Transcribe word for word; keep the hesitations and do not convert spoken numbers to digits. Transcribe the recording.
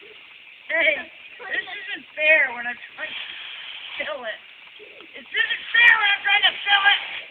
Hey, this isn't fair when I'm trying to fill it. This isn't fair when I'm trying to fill it.